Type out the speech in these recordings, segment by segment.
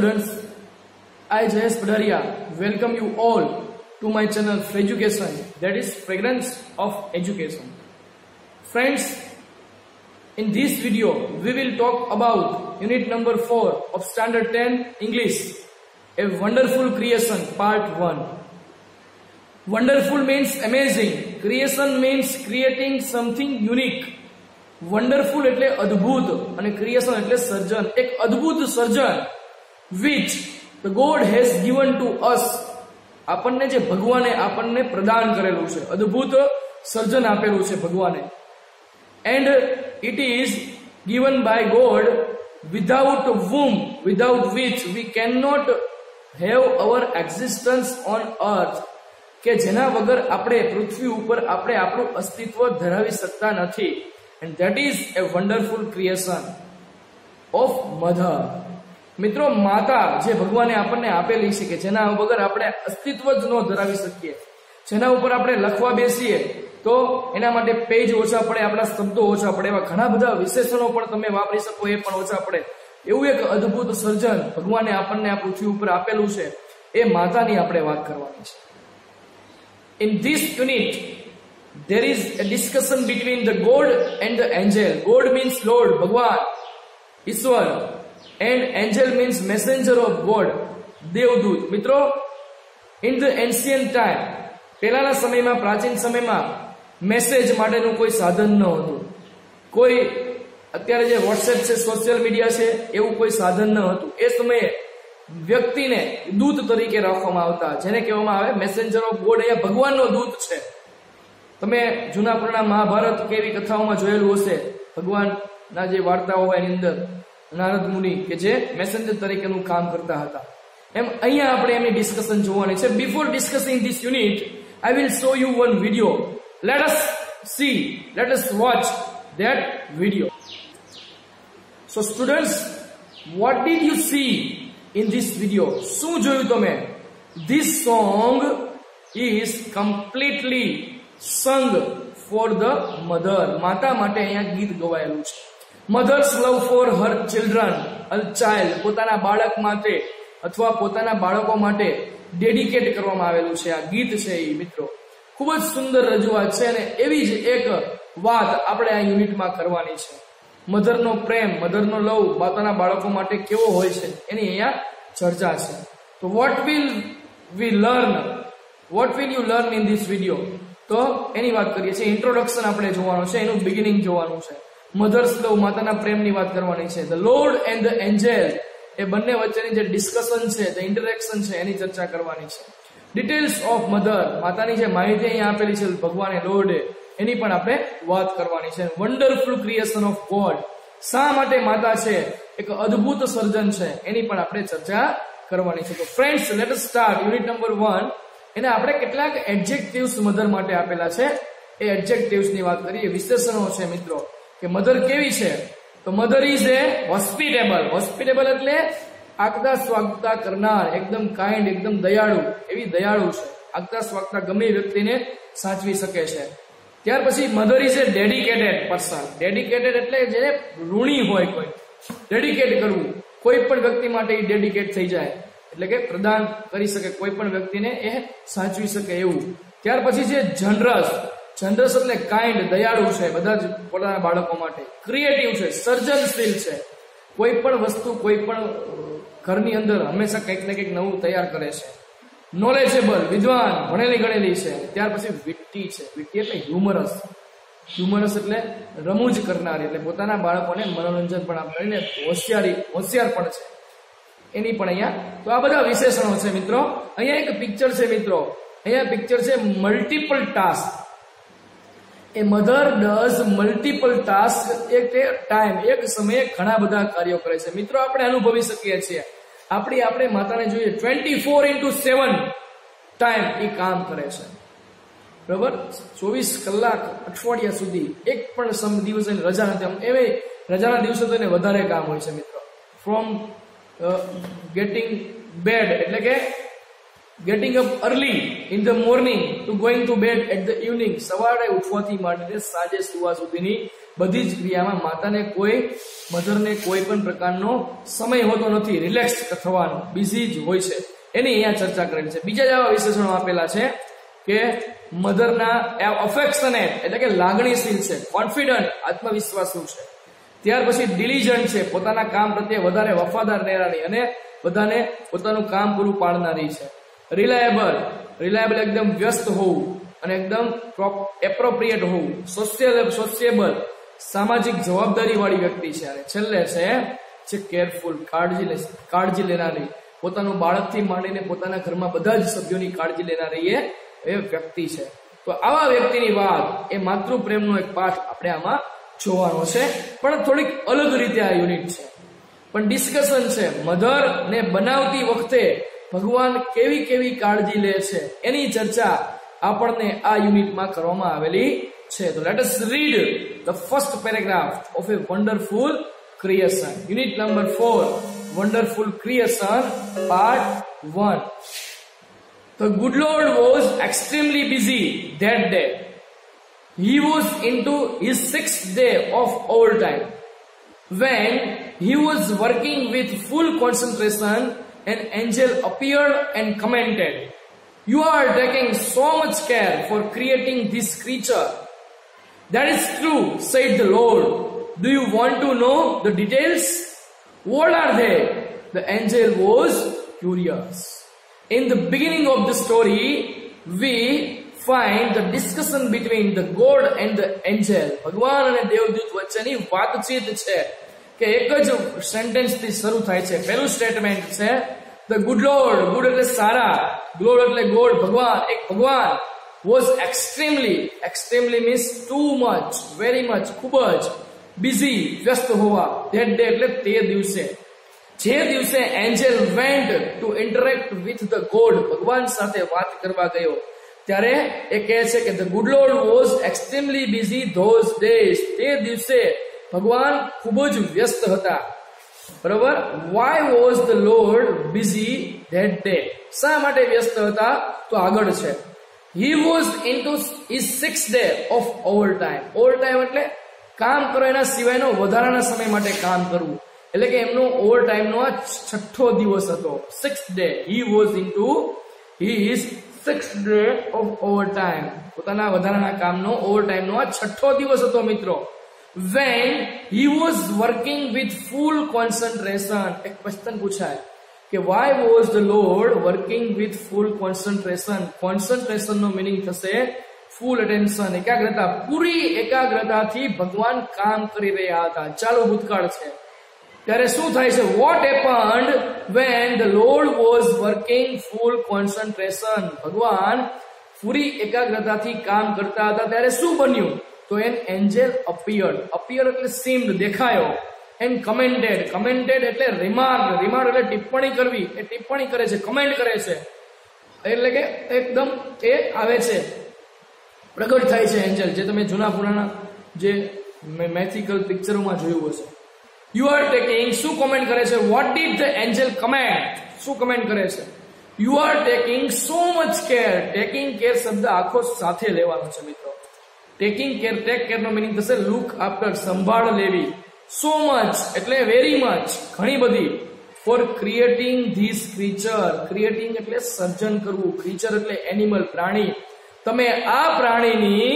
students, I Jayesh Padaria welcome you all to my channel Freducation, that is Fragrance of Education. Friends, in this video we will talk about unit number 4 of standard 10 English, a wonderful creation part 1. Wonderful means amazing, creation means creating something unique. Wonderful એટલે અદ્ભુત અને creation એટલે સર્જન, એક અદ્ભુત સર્જન which the God has given to us. આપણને જે ભગવાને આપણને પ્રદાન કરેલું છે, અદ્ભુત સર્જન આપેલું છે ભગવાને. And it is given by God without whom, without which we cannot have our existence on earth. કે જેના વગર આપણે પૃથ્વી ઉપર આપણે આપણું અસ્તિત્વ ધરાવી શકતા નથી. And that is a wonderful creation of mother. મિત્રો, માતા જે ભગવાને આપણને આપેલી છે કે જેના વગર આપણે અસ્તિત્વ જ ન ધરાવી શકીએ, જેના ઉપર આપણે લખવા બેસીએ તો એના માટે પેજ ઓછા પડે, આપણા શબ્દો ઓછા પડે, એવા ઘણા બધા વિશેષણો પણ તમે વાપરી શકો એ પણ ઓછા પડે, એવું એક અદ્ભુત સર્જન ભગવાને આપણને આ પૃથ્વી ઉપર આપેલું છે, એ માતાની આપણે વાત કરવાની છે. In this unit there is a discussion between the God and the angel. God means Lord, Bhagwan, Ishwar, and angel means messenger of God, Devdut. મિત્રો, in the ancient time, પહેલાના સમયમાં, પ્રાચીન સમયમાં મેસેજ માટેનું કોઈ સાધન ન હતું. કોઈ અત્યારે જે વોટ્સએપ છે, સોશિયલ મીડિયા છે, એવું કોઈ સાધન ન હતું. એ સમયે વ્યક્તિને દૂત તરીકે રાખવામાં આવતા, જેને કહેવામાં આવે મેસેન્જર ઓફ ગોડ. અહીંયા ભગવાનનો દૂત છે. તમે જૂના પુરાણા મહાભારત કેવી કથાઓમાં જોયેલું હશે, ભગવાનના જે વાર્તાઓ હોય એની અંદર નારદ મુનિ કે જે મેસેન્જર તરીકેનું કામ કરતા હતા, એમ અહીંયા આપણે એમની ડિસ્કશન જોવાની છે. Before discussing this unit I will show you one video. Let us see, let us watch that video. So students, what did you see in this video? શું જોયું તમે? This song is completely sung for the mother. માતા માટે અહીંયા ગીત ગવાયેલું છે. Mother's love for her children, a child, પોતાના બાળક માટે અથવા પોતાના બાળકો માટે ડેડિકેટ કરવામાં આવેલું છે આ ગીત છે. એ મિત્રો ખૂબ જ સુંદર રજૂઆત છે અને એવી જ એક વાત આપણે આ યુનિટમાં કરવાની છે. મધરનો પ્રેમ, મધરનો લવ પોતાના બાળકો માટે કેવો હોય છે એની અહીંયા ચર્ચા છે. તો what will you learn in this video? તો એની વાત કરીએ છીએ. ઇન્ટ્રોડક્શન આપણે જોવાનું છે, એનું બિગિનિંગ જોવાનું છે. મધર્સ લવ, માતાના પ્રેમની વાત કરવાની છે. The lord and the angel, એ બંને વચ્ચેની જે ડિસ્કશન છે, ધ ઇન્ટરેક્શન છે, એની ચર્ચા કરવાની છે. ડિટેલ્સ ઓફ મધર, માતાની જે માહિતી અહીંયા આપેલી છે ભગવાને, લોર્ડે, એની પણ આપણે વાત કરવાની છે. વન્ડરફુલ ક્રિએશન ઓફ ગોડ, શા માટે માતા છે એક અદ્ભુત સર્જન છે, એની પણ આપણે ચર્ચા કરવાની છે. તો friends, let us start unit number 1. એને આપણે કેટલાક એડજેક્ટિવ્સ મધર માટે આપેલા છે, એ એડજેક્ટિવ્સ ની વાત કરીએ. વિશેષણો છે મિત્રો કે મધર કેવી છે. તો મધર ઇઝ એ હોસ્પિટેબલ. હોસ્પિટેબલ એટલે આગતા સ્વાગતા કરનાર, એકદમ કાઇન્ડ, એકદમ દયાળુ, એવી દયાળુ છે. આગતા સ્વાગતા ગમે વ્યક્તિને સાચવી શકે છે. ત્યાર પછી mother is a dedicated person. Dedicated એટલે જે ઋણી હોય, કોઈ ડેડિકેટ કરવું, કોઈ પણ વ્યક્તિ માટે એ ડેડિકેટ થઈ જાય, એટલે કે પ્રદાન કરી શકે, કોઈ પણ વ્યક્તિને એ સાચવી શકે એવું. ત્યાર પછી છે જનરસ. જનરસ એટલે કાઇન્ડ, દયાળુ છે બધા જ પોતાના બાળકો માટે. ક્રિએટિવ છે, સર્જનશીલ છે, કોઈ પણ વસ્તુ, કોઈ પણ ઘરની અંદર હંમેશા કંઈક ને કંઈક નવું તૈયાર કરે છે. નોલેજેબલ, વિદ્વાન, ભણેલી ગણેલી છે. ત્યાર પછી વિટ્ટી છે. વિટ્ટી એટલે હ્યુમરસ. હ્યુમરસ એટલે રમૂજ કરનારી, એટલે પોતાના બાળકોને મનોરંજન પણ આપનારી, હોશિયાર પણ છે, એની પણ અહીંયા. તો આ બધા વિશેષણો છે મિત્રો. અહીંયા એક પિક્ચર છે મિત્રો, અહીંયા પિક્ચર છે multiple task. A mother does multiple task એક ટાઈમ, એક સમયે ઘણા બધા કાર્યો કરે છે. મિત્રો, આપણે અનુભવી શકીએ છીએ, આપણે માતાને જોઈએ 24/7 ટાઈમ એ કામ કરે છે. બરાબર, 24 કલાક અઠવાડિયા સુધી એક પણ દિવસ રજા નથી. એવી રજાના દિવસે તો એને વધારે કામ હોય છે મિત્રો. ફ્રોમ ગેટિંગ બેડ, એટલે કે getting up early in the morning to going to bed at the evening. સવારે ઉઠવાથી માંડીને સાંજે સુવા સુધીની બધી જ ક્રિયામાં માતાને મધરને કોઈ પણ પ્રકારનો સમય હોતો નથી રિલેક્સ થવાનો, બિઝી જ હોય છે, એની અહીંયા ચર્ચા કરેલી છે. બીજા જ આવા વિશેષણો આપેલા છે કે મધરના અફેક્શનેટ એટલે કે લાગણીશીલ છે, કોન્ફિડન્ટ આત્મવિશ્વાસુ છે, ત્યાર પછી ડિલિજન્ટ છે, પોતાના કામ પ્રત્યે વધારે વફાદાર રહેનારી અને બધાને પોતાનું કામ પૂરું પાડનારી છે. રિલાયબલ એકદમ વ્યસ્ત હોવું અને એકદમ એપ્રોપ્રિએટ હોવું. સોશિયેબલ સામાજિક જવાબદારી વાળી વ્યક્તિ છે. અને છેલ્લે છે કેરફુલ કાળજી લેનારી, પોતાનું બાળકથી માંડીને પોતાના ઘરમાં બધા જ સભ્યોની કાળજી લેનારી એ વ્યક્તિ છે. તો આવા વ્યક્તિની વાત એ માતૃ પ્રેમનો એક પાઠ આપણે આમાં જોવાનો છે, પણ થોડીક અલગ રીતે આ યુનિટ છે, પણ ડિસ્કશન છે. મધર ને બનાવતી વખતે ભગવાન કેવી કાળજી લે છે એની ચર્ચા આપણને આ યુનિટમાં કરવામાં આવેલી છે. તો let us read the first paragraph of a wonderful creation. Unit number 4, wonderful creation, part 1. The good Lord was extremely busy that day. He was into his 6th day of overtime. When he was working with full concentration, an angel appeared and commented, "You are taking so much care for creating this creature." "That is true," said the Lord. "Do you want to know the details?" "What are they?" The angel was curious. In the beginning of the story, we find the discussion between the God and the angel. ભગવાન અને દેવદૂત વચ્ચેની વાતચીત છે કે એક જ sentence થી શરૂ થાય છે. પહેલું સ્ટેટમેન્ટ છે the good Lord. ગુડ એટલે સારા, Lord એટલે ગોડ, ભગવાન, એક ભગવાન, was extremely means too much, very much, ખૂબ જ, busy વ્યસ્ત હોવા, that day એટલે તે દિવસે, જે દિવસે angel went to interact with the god, ભગવાન સાથે વાત કરવા ગયો, ત્યારે એ કહે છે કે the good lord was extremely busy those days. તે દિવસે ભગવાન ખૂબ જ વ્યસ્ત હતા. બરોબર. Why was the lord busy that day? શા માટે વ્યસ્ત હતા? તો આગળ છે he was into his 6th day of overtime. Overtime એટલે કામ કરો એના સિવાયનો વધારાના સમય માટે કામ કરવું, એટલે કે એમનો ઓવરટાઈમ નો આ 6થો દિવસ હતો. 6th day. He was into his 6th day of overtime. પોતાના વધારાના કામનો ઓવરટાઈમ નો આ 6થો દિવસ હતો મિત્રો. When he was working with full concentration. એક ક્વેશ્ચન પૂછાય કે why was the Lord working with full concentration? Concentration નો મીનિંગ થશે full attention, એકાગ્રતા, પૂરી એકાગ્રતાથી ભગવાન કામ કરી રહ્યા હતા. ચાલુ ભૂતકાળ છે. ત્યારે શું થાય છે? What happened when the Lord was working full concentration? ભગવાન પૂરી એકાગ્રતાથી કામ કરતા હતા ત્યારે શું બન્યું? તો એન એન્જલ appeared એટલે seemed, દેખાયો. એન્ડ કમેન્ટેડ એટલે રિમાર્ક એટલે ટિપ્પણી કરવી, એ ટિપ્પણી કરે છે, કમેન્ટ કરે છે, એટલે કે એકદમ એ આવે છે, પ્રગટ થાય છે એન્જલ, જે તમે જૂના પુરાણા જે મેથિકલ પિક્ચરોમાં જોયું હશે. યુ આર ટેકિંગ, શું કોમેન્ટ કરે છે? What did the angel comment? શું કમેન્ટ કરે છે? You are taking so much care. Taking care શબ્દ આખો સાથે લેવાનો છે મિત્રો. ટેકિંગ કેર, ટેક કેર નો મીનિંગ થશે લુક આફ્ટર, સંભાળ લેવી. સો મચ એટલે વેરી મચ, ઘણી બધી. For creating this creature. Creating એટલે સર્જન કરવું, ક્રીચર એટલે એનિમલ, પ્રાણી. તમે આ પ્રાણીની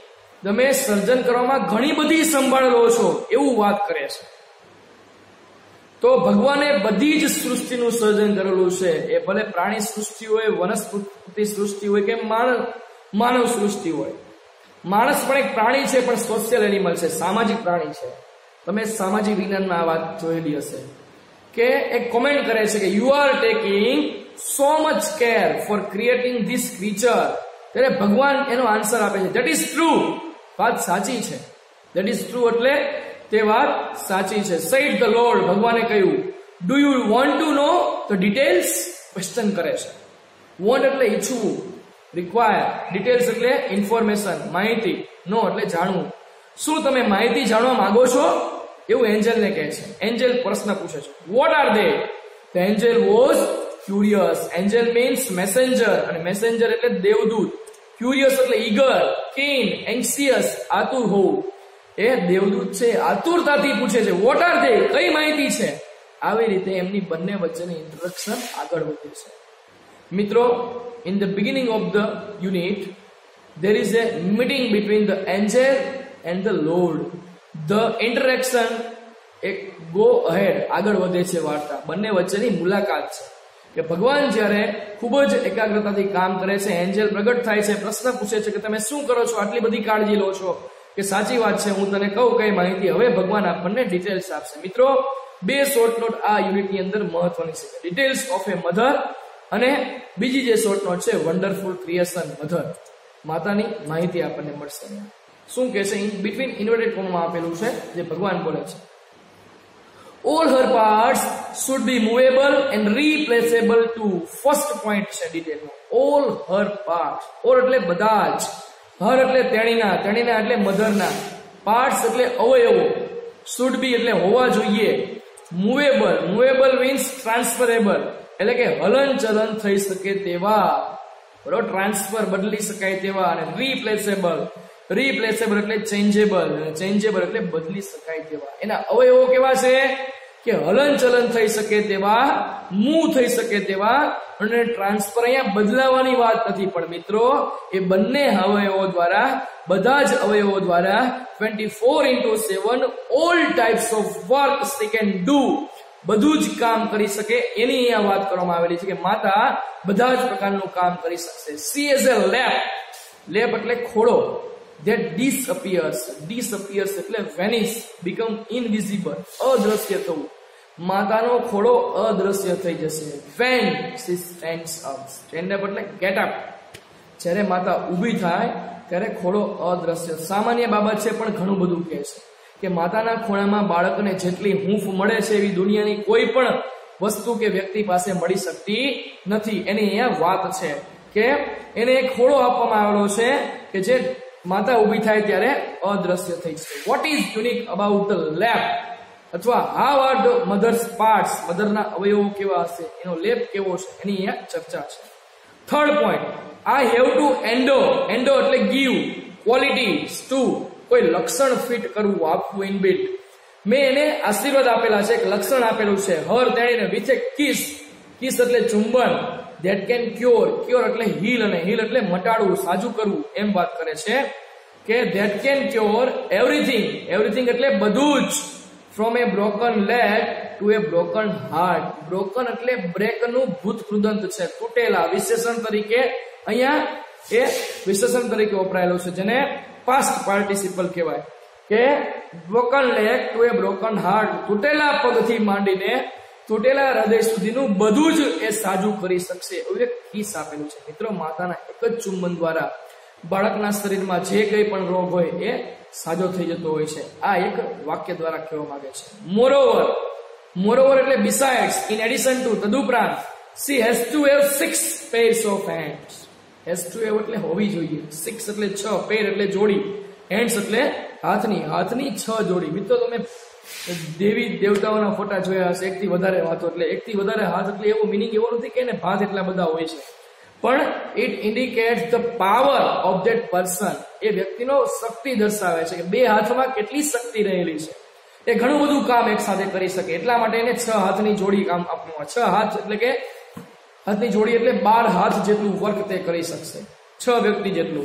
તમે સર્જન કરવામાં ઘણી બધી સંભાળ લો છો, એવું વાત કરે છે. તો ભગવાને બધી જ સૃષ્ટિનું સર્જન કરેલું છે. એ ભલે પ્રાણી સૃષ્ટિ હોય, વનસ્પતિ સૃષ્ટિ હોય કે માનવ સૃષ્ટિ હોય. માણસ પણ એક પ્રાણી છે, પણ સોશિયલ એનિમલ છે, સામાજિક પ્રાણી છે. તમે સામાજિક વિજ્ઞાનમાં આ વાત જોયેલી હશે કે એક કોમેન્ટ કરે છે કે you are taking so much care for creating this creature. ત્યારે ભગવાન એનો આન્સર આપે છે, ધેટ ઇઝ ટ્રુ. વાત સાચી છે. ધેટ ઇઝ ટ્રુ એટલે તે વાત સાચી છે. સેડ ધ લોર્ડ, ભગવાને કહ્યું. Do you want to know the details? Question કરે છે. વોન્ટ એટલે ઈચ્છવું, રિક્વાયર. ડિટેલ્સ એટલે ઇન્ફોર્મેશન, માહિતી. નો એટલે જાણવું. શું તમે માહિતી જાણવા માંગો છો? એવું એન્જલને કહે છે. એન્જલ પ્રશ્ન પૂછે છે. What are they? The angel was curious. Angel means messenger, અને મેસેન્જર એટલે દેવદૂત. ક્યુરિયસ એટલે ઈગર, કીન, એન્ક્સિયસ, આતુર હોવું. એ દેવદૂત છે આતુરતાથી પૂછે છે વોટ આર ધે, કઈ માહિતી છે. આવી રીતે એમની બંને વચ્ચેની ઇન્ટરેક્શન આગળ વધે છે. મિત્રો, in the beginning of the unit there is a meeting between the angel and the Lord. The interaction એક go ahead, આગળ વધે છે વાર્તા. બંને વચ્ચેની મુલાકાત છે કે ભગવાન જ્યારે ખૂબ જ એકાગ્રતાથી કામ કરે છે, એન્જલ પ્રગટ થાય છે, પ્રશ્ન પૂછે છે કે તમે શું કરો છો, આટલી બધી કાળજી લો છો, કે સાચી વાત છે હું તને કહું કઈ માહિતી. હવે ભગવાન આપણને ડિટેલ્સ આપશે. મિત્રો, બે શોર્ટ નોટ આ યુનિટની અંદર મહત્વની છે, ડિટેલ્સ ઓફ એ મધર અને બીજી જે શોર્ટ નોટ છે વન્ડરફુલ ક્રિએશન મધર. માતાની માહિતી આપણને મળશે. શું કહે છે? ઇન બિટવીન ઇન્વર્ટેડ કોમામાં આપેલું છે જે ભગવાન બોલે છે. All her parts should be movable and replaceable to first point છે ડિટેલમાં. All her parts, all એટલે બધા જ, હર એટલે તેણીના, તેણીના એટલે મધરના, પાર્ટ્સ એટલે અવયવો, should be એટલે હોવા જોઈએ, movable, movable means transferable એટલે કે હલન ચલન થઈ શકે તેવા, બરોબર, ટ્રાન્સફર બદલી શકાય તેવા, અને replaceable, replaceable એટલે changeable, changeable એટલે બદલી શકાય તેવા. એના અવયવો કેવા છે કે હલન ચલન થઈ શકે તેવા, મૂવ થઈ શકે તેવા, અને ટ્રાન્સફર અહીંયા બદલાવાની વાત નથી, પણ મિત્રો એ બંને અવયવો દ્વારા, બધા જ અવયવો દ્વારા 24/7 all types of work she can do, બધું જ કામ કરી શકે એની અહીંયા વાત કરવામાં આવેલી છે કે માતા બધા જ પ્રકારનું કામ કરી શકશે. she is a lamp, lamp એટલે ખોળો, that disappears, disappears એટલે vanish, become invisible, અદ્રશ્ય થવું. માતાનો ખોળો અદ્રશ્ય થઈ જશે. when she stands up, stand up એટલે get up, જ્યારે માતા ઊભી થાય ત્યારે ખોળો અદ્રશ્ય. સામાન્ય બાબત છે પણ ઘણું બધું કહે છે કે માતાના ખોળામાં બાળકને જેટલી હૂંફ મળે છે એવી દુનિયાની કોઈ પણ વસ્તુ કે વ્યક્તિ પાસે મળી શકતી નથી. એની અહીંયા વાત છે કે એને એક ખોળો આપવામાં આવેલો છે કે જે માતા ઊભી થાય ત્યારે અદ્રશ્ય થઈ જશે. What is unique about the lap, અથવા how are the mother's parts, મધરના અવયવો કેવા હશે, એનો લેપ કેવો છે, એની અહીંયા ચર્ચા છે. Third point, I have to endow, endow એટલે ગીવ, ક્વોલિટીઝ ટુ, કોઈ લક્ષણ ફિટ કરવું, આપવું, ઇનબિલ્ટ. મેં એને આશીર્વાદ આપેલા છે, એક લક્ષણ આપેલું છે, હર તેણીને, વિથ એ કિસ, કિસ એટલે ચુંબન, that can cure, cure એટલે હીલ, અને હીલ એટલે મટાડવું, સાજું કરવું, એમ વાત કરે છે કે that can cure everything, everything એટલે બધું જ, from a broken leg to a broken heart. broken એટલે બ્રેક નું ભૂતકૃદંત છે, તૂટેલા, વિશેષણ તરીકે અહીંયા એ વિશેષણ તરીકે વપરાયેલું છે, જેને પાસ્ટ પાર્ટિસિપલ કહેવાય કે broken leg to a broken heart, તૂટેલા પગથી માંડીને તૂટેલા હૃદય સુધીનું બધું જ એ સાજું કરી શકશે એવું એક કિસ આપેલું છે. મિત્રો, માતાના એક જ ચુંબન દ્વારા બાળકના શરીરમાં જે કંઈ પણ રોગ હોય એ સાજો થઈ જતો હોય છે. આ એક વાક્ય દ્વારા કહેવા માંગે છે. મોરોવર, મોરોવર એટલે besides, in addition to, તદુપરાંત, she has to have 6 pairs of hands. has to have એટલે હોવી જોઈએ, 6 એટલે 6, પેર એટલે જોડી, hands એટલે હાથની, હાથની 6 જોડી. મિત્રો, તમે દેવી દેવતાઓના ફોટા જોયા હશે, એકથી વધારે હાથો, એટલે એકથી વધારે હાથ એટલે એવો મિનિંગ એવો નથી કે એને ભાત એટલા બધા હોય છે, પણ it indicates the power of that person. એ વ્યક્તિનો શક્તિ દર્શાવે છે કે બે હાથમાં કેટલી શક્તિ રહેલી છે, એ ઘણું બધું કામ એક સાથે કરી શકે. એટલા માટે એને 6 હાથની જોડી કામ આપવામાં. 6 હાથ એટલે કે હાથની જોડી એટલે 12 હાથ જેટલું વર્ક તે કરી શકશે, 6 વ્યક્તિ જેટલું.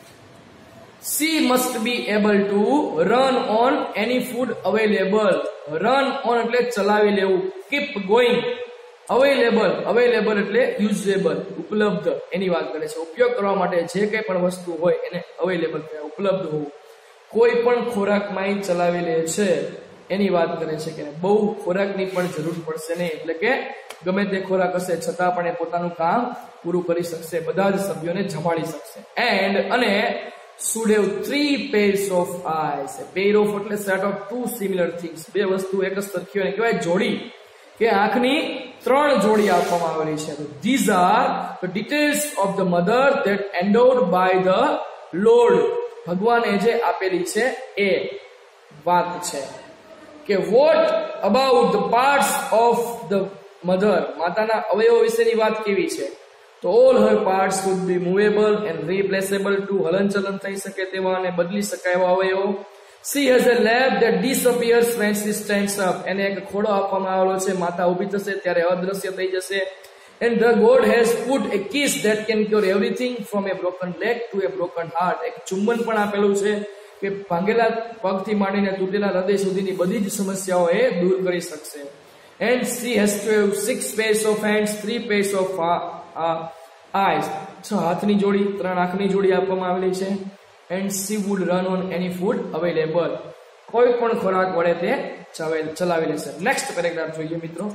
she must be able to run on any food available. run on એટલે ચલાવી લેવું, keep going. available, available એટલે usable, ઉપલબ્ધ, એની વાત કરે છે. ઉપયોગ કરવા માટે જે કંઈ પણ વસ્તુ હોય એને available કહેવાય, ઉપલબ્ધ હોવું. કોઈ પણ ખોરાકમાં ચલાવી લે છે એની વાત કરે છે કે બહુ ખોરાકની પણ જરૂર પડશે નહીં, એટલે કે ગમે તે ખોરાક હશે છતાં પણ એ પોતાનું કામ પૂરું કરી શકશે, બધા જ સભ્યોને જમાડી શકશે. એન્ડ અને should have 3 pairs of eyes. A pair of એટલે set of 2 similar things, બે વસ્તુ એક જ સરખી હોય કહેવાય જોડી, કે આંખની 3 જોડી આપવામાં આવેલી છે. These are the details of the mother that endowed by the Lord. ભગવાને જે આપેલી છે એ વાત છે કે what about the parts of the mother, માતાના અવયવો વિશેની વાત કેવી છે? તો all her parts would be movable and replaceable to, હલનચલન થઈ શકે તેવા અને બદલી શકાય એવા અવયવો. She has a lap that disappears when she stands up. એને એક ખોડો આપવામાં આવેલો છે, માતા ઊભી થશે ત્યારે અદ્રશ્ય થઈ જશે. And the God has put a kiss that can cure everything from a broken leg to a broken heart. એક ચુંબન પણ આપેલું છે કે ભાંગેલા પગથી માંડીને તૂટેલા હૃદય સુધીની બધી જ સમસ્યાઓ એ દૂર કરી શકશે. And she has to have 6 pairs of hands, 3 pairs of eyes. 6 હાથની જોડી, 3 આંખની જોડી આપવામાં આવેલી છે. And she would run on any food available. કોઈ પણ ખોરાક વડે તે ચલાવી લેશે. નેક્સ્ટ પેરેગ્રાફ જોઈએ મિત્રો.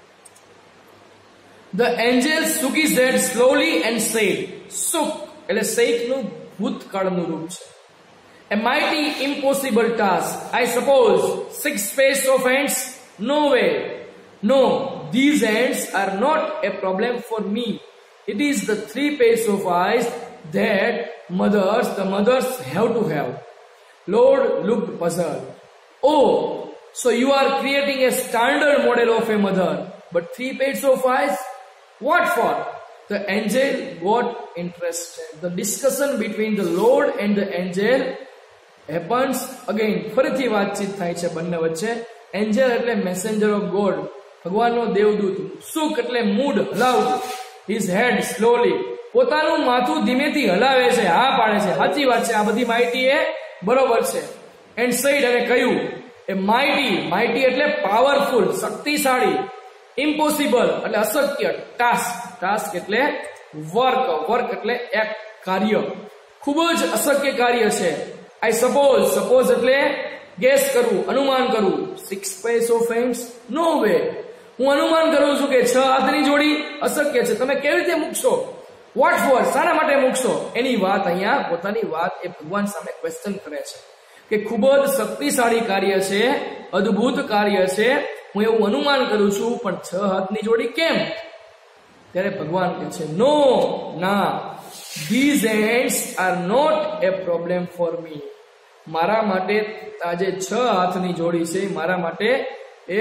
The angel shook his head slowly and said, shook એટલે શેક નું ભૂતકાળનું રૂપ છે. A mighty impossible task. I suppose 6 pairs of hands? No way. No, these hands are not a problem for me. It is the 3 pairs of eyes that the mothers have to have. Lord looked puzzled. Oh, so you are creating a standard model of a mother, but 3 pairs of eyes? What for? The angel got interested. The discussion between the Lord and the angel happens again. ફરીથી વાતચીત થાય છે બંને વચ્ચે. Angel એટલે messenger of God, ભગવાનનો દેવદૂત. Shook એટલે મૂડ, હલાવવું. His head slowly, પોતાનું માથું ધીમેથી હલાવે છે, હા પાડે છે, સાચી વાત છે, આ બધી માહિતી એ બરોબર છે. And said અને કહ્યું, એ માઇટી એટલે પાવરફુલ, શક્તિશાળી. ઇમ્પોસિબલ એટલે અશક્ય. ટાસ્ક એટલે વર્ક એટલે એક કાર્ય, ખૂબ જ અશક્ય કાર્ય છે. આઈ સપોઝ એટલે ગેસ કરવું, અનુમાન કરવું. 6 pairs of hands? No way. હું અનુમાન કરું છું કે 6 હાથની જોડી અશક્ય છે. તમે કેવી રીતે મૂકશો? What for? શાના માટે મૂકશો? એની વાત અહીંયા પોતાની વાત એ ભગવાન સામે ક્વેશ્ચન કરે છે કે ખૂબ જ શક્તિશાળી કાર્ય છે, અદ્ભુત કાર્ય છે, હું એવું અનુમાન કરું છું, પણ 6 હાથની જોડી કેમ? ત્યારે ભગવાન કહે છે, નો, ના, these hands are not a problem for me. મારા માટે આ જે 6 હાથની જોડી છે મારા માટે એ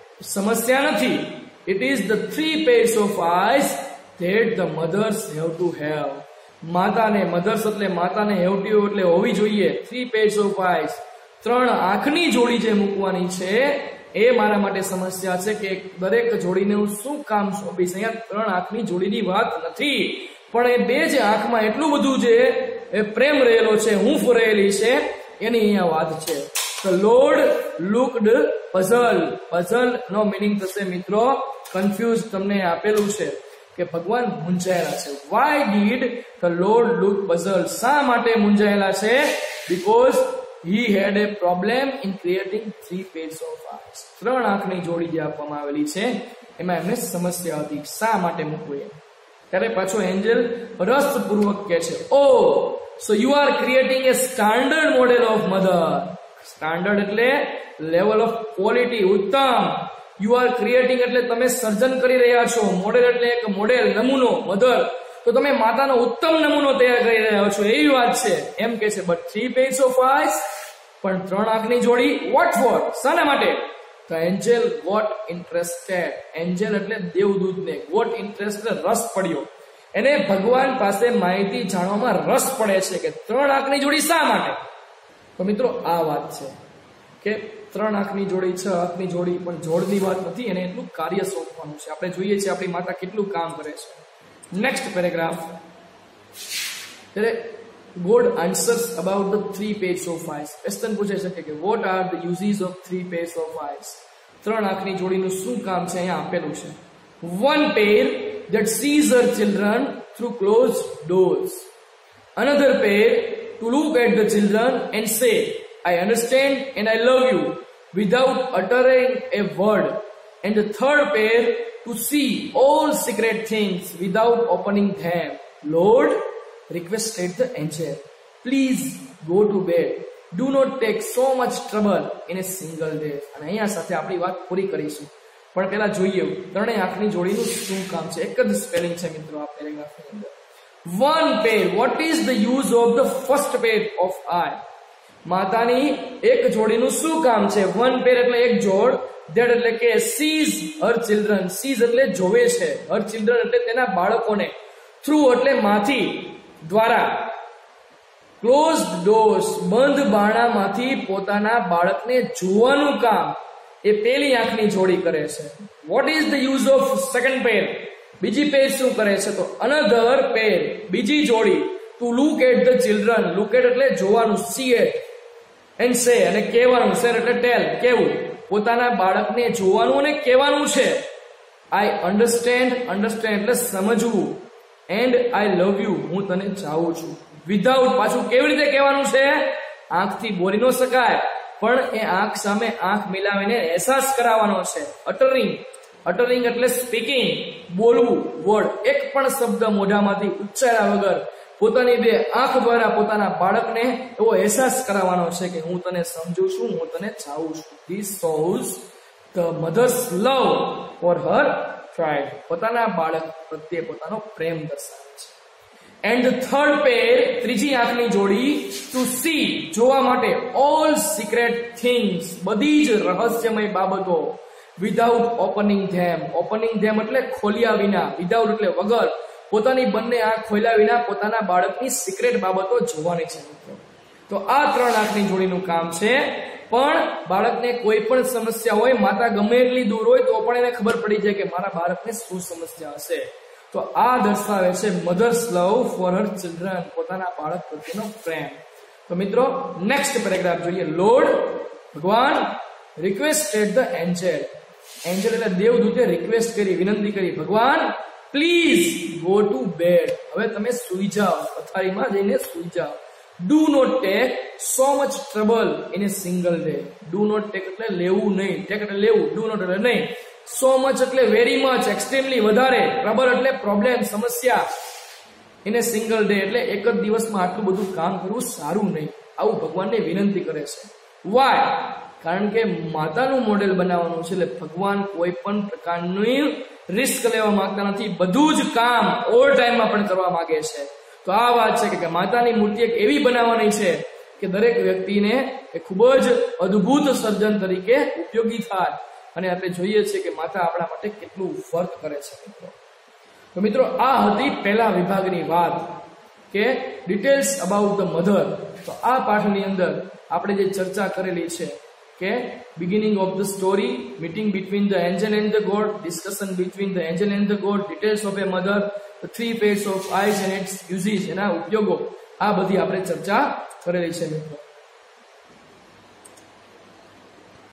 સમસ્યા નથી. It is the 3 pairs of eyes that the mothers have to have. માતાને, મધર્સ એટલે માતાને હેવટી એટલે હોવી જોઈએ. 3 pairs of eyes, 3 આંખની જોડી જે મૂકવાની છે એ મારા માટે સમસ્યા છે કે દરેક જોડીને હું શું કામ સોંપીશ. અહીંયા 3 આંખની જોડીની વાત નથી, પણ એ 2 જે આંખમાં એટલું બધું જે પ્રેમ રહેલો છે, હૂંફ રહેલી છે, એની અહીંયા વાત છે. The Lord looked puzzled. Puzzled નો મીનિંગ થશે મિત્રો કન્ફ્યુઝ. તમને આપેલું છે કે ભગવાન મૂંઝાયેલા છે. Why did the Lord look puzzled? શા માટે મૂંઝાયેલા છે? Because he had a problem in creating 3 pairs of eyes. 3 આંખની જોડી જે આપવામાં આવેલી છે એમાં એમને સમસ્યા હતી, શા માટે મૂકવું એમ. ત્યારે પાછો એન્જલ રસપૂર્વક કહે છે, oh, so you are creating a standard model of mother. Standard એટલે લેવલ ઓફ ક્વોલિટી, ઉત્તમ. યુ આર ક્રિએટિંગ એટલે તમે સર્જન કરી રહ્યા છો. મોડેલ એટલે એક મોડેલ, નમૂનો, મધર. તો તમે માતાનો ઉત્તમ નમૂનો તૈયાર કરી રહ્યા છો, એવી વાત છે. એમ કે છે, બટ 3 pairs of eyes, પણ 3 આંખની જોડી. What for? શાના માટે? The angel got interested. Angel એટલે દેવદૂતને, ગોટ ઇન્ટરેસ્ટ રસ પડ્યો. એને ભગવાન પાસે માહિતી જાણવામાં રસ પડે છે કે 3 આંખની જોડી શા માટે. તો મિત્રો આ વાત છે કે 3 આંખની જોડી, 6 હાથની જોડી, પણ જોડની વાત નથી, એને એટલું કાર્ય સોંપવાનું છે. આપણે જોઈએ છીએ આપણી માતા કેટલું કામ કરે છે. Next paragraph. ત્યારે God answers about the 3 pairs of eyes. ક્વેશ્ચન પૂછે છે કે what are the uses of 3 pairs of eyes? 3 આંખની જોડીનું શું કામ છે અહીંયા આપેલું છે. 1 pair that sees her children through closed doors. Another pair to look at the children and say, I understand and I love you without uttering a word. And the 3rd pair to see all secret things without opening them. Lord requested the angel, please go to bed. Do not take so much trouble in a single day. અને અહીંયા સાથે આપણી વાત પૂરી કરીશું, પણ પહેલા જોઈએ 3 આંખની જોડીનું શું કામ છે. એક જ સ્પેલિંગ છે મિત્રો આ પેરેગ્રાફની અંદર. 1 pair. What is the use of the first pair of eye? માતાની એક જોડીનું શું કામ છે? 1 pair એટલે એક જોડ. that એટલે કે sees her children. sees એટલે જોવે છે. her children એટલે તેના બાળકોને. through એટલે માંથી, દ્વારા. ક્લોઝડ ડોર્સ, બંધ બારણામાંથી પોતાના બાળકને જોવાનું કામ એ પેલી આંખની જોડી કરે છે. What is the use of second pair? બીજી પેર શું કરે છે? તો અનધર પેર, બીજી જોડી, to look at the children. Look at એટલે જોવાનું, સી એટ એન્ડ સે, અને કહેવાનું, સેર એટલે ટેલ, કેવું, પોતાના બાળકને જોવાનું અને કહેવાનું છે. આઈ અન્ડરસ્ટેન્ડ, અન્ડરસ્ટેન્ડ એટલે સમજવું, એન્ડ આઈ લવ યુ, હું તને ચાહું છું. વિધાઉટ, પાછું કેવી રીતે કહેવાનું છે? આંખથી બોલી ન શકાય, પણ એ આંખ સામે આંખ મિલાવીને અહેસાસ કરાવવાનો છે. અટરિંગ, અટરિંગ એટલે સ્પીકિંગ, બોલવું, વર્ડ, એક પણ શબ્દ મોઢામાંથી ઉચ્ચાર્યા વગર પોતાની બે આંખ દ્વારા પોતાના બાળકને એવો અહેસાસ કરાવવાનો છે કે હું તને સમજુ છું, હું તને ચાહું છું. This shows the mother's love for her child. પોતાના બાળક પ્રત્યે પોતાનો પ્રેમ દર્શાવે છે. એન્ડ ધ થર્ડ પેર, ત્રીજી આંખની જોડી, ટુ સી, જોવા માટે, ઓલ સિક્રેટ થિંગ્સ, બધી જ રહસ્યમય બાબતો, without opening them. Opening them એટલે ખોલ્યા વિના, વિધાઉટ એટલે વગર, પોતાની બંને આંખ ખોલ્યા વિના પોતાના બાળકની સિક્રેટ બાબતો જોવાની છે મિત્રો. તો આ 3 આંખની જોડીનું કામ છે. પણ બાળકને કોઈ પણ સમસ્યા હોય, માતા ગમે એટલી દૂર હોય તો પણ એને ખબર પડી જાય કે મારા બાળકને શું સમસ્યા હશે. તો આ દર્શાવે છે mother's love for her children, પોતાના બાળક પ્રત્યેનો પ્રેમ. તો મિત્રો નેક્સ્ટ પેરેગ્રાફ જોઈએ. લોર્ડ, ભગવાન, રિક્વેસ્ટેડ ધ એન્જલ. એન્જલ એટલે દેવદૂતે રિક્વેસ્ટ કરી, વિનંતી કરી, ભગવાન પ્લીઝ ગો ટુ બેડ, હવે તમે સૂઈ જાઓ, પથારીમાં જઈને સૂઈ જાઓ. Do not take so much trouble in a single day. Do not take એટલે લેવું નહીં, ટેક એટલે લેવું, ડુ નોટ એટલે નહીં, સો મચ એટલે વેરી મચ, એક્સ્ટ્રીમલી વધારે, ટ્રબલ એટલે પ્રોબ્લેમ, સમસ્યા, ઇન એ સિંગલ ડે એટલે એક જ દિવસમાં આટલું બધું કામ કરવું સારું નહીં. આવું ભગવાનને વિનંતી કરે છે. વાય? કારણ કે માતાનું મોડેલ બનાવવાનું છે, એટલે ભગવાન કોઈ પણ પ્રકારની રિસ્ક લેવા માંગતા નથી, બધું જ કામ ઓલ ટાઈમમાં પણ કરવા માંગે છે. તો આ વાત છે કે માતાની મૂર્તિ એક એવી બનાવવાની છે કે દરેક વ્યક્તિને એ ખૂબ જ અદ્ભુત સર્જન તરીકે ઉપયોગી થાય. અને આપણે જોઈએ છીએ કે માતા આપણા માટે કેટલું વર્ક કરે છે મિત્રો. તો મિત્રો આ હતી પહેલા વિભાગની વાત કે ડિટેલ્સ અબાઉટ ધ મધર. તો આ પાઠની અંદર આપણે જે ચર્ચા કરેલી છે કે beginning of the story, meeting between the angel and the god, discussion between the angel and the god, details of a mother, the 3 pairs of eyes and its uses, એના ઉપયોગો, આ બધી આપણે ચર્ચા કરેલી છે મિત્રો.